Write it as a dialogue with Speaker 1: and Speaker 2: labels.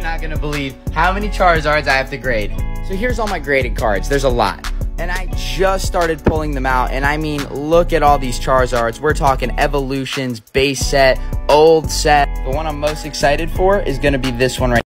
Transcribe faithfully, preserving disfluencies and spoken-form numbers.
Speaker 1: not gonna believe how many Charizards I have to grade. So here's all my graded cards. There's a lot. And I just started pulling them out, and I mean, look at all these Charizards. We're talking evolutions, base set, old set. The one I'm most excited for is gonna be this one right